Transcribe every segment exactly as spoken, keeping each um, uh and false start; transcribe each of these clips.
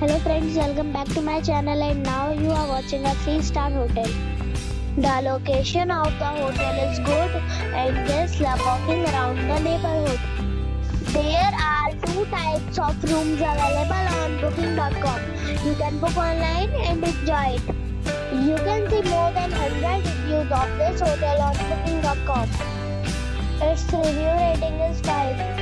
Hello friends, welcome back to my channel and now you are watching a three star hotel. The location of the hotel is good and guests love walking around the neighborhood. There are two types of rooms available on booking dot com. You can book online and enjoy it. You can see more than one hundred reviews of this hotel on booking dot com. Its review rating is five.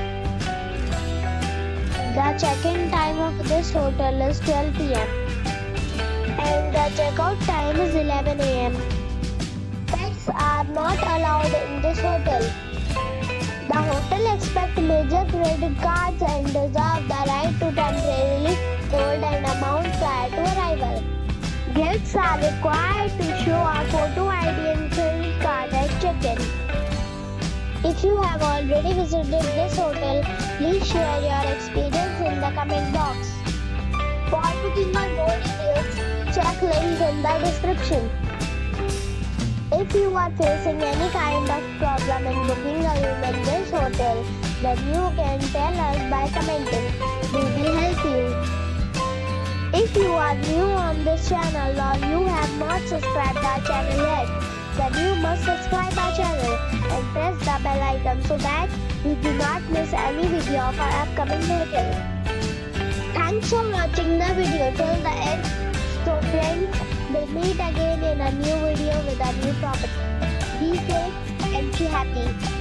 The check-in time of this hotel is twelve p m and the check-out time is eleven a m Pets are not allowed in this hotel. The hotel accepts major credit cards and reserves the right to temporarily hold an amount prior to arrival. Guests are required to show a photo I D and credit card at check-in. If you have already visited this hotel, please share your experience in the comment box. For booking or more details, check links in the description. If you are facing any kind of problem in booking a room in this hotel, then you can tell us by commenting. We will help you. If you are new on this channel or you have not subscribed our channel yet, then you must subscribe our channel and press the bell icon so that you do not miss any video of our upcoming hotel. Thanks for watching the video till the end. So friends, we'll meet again in a new video with a new property. Be safe and be happy.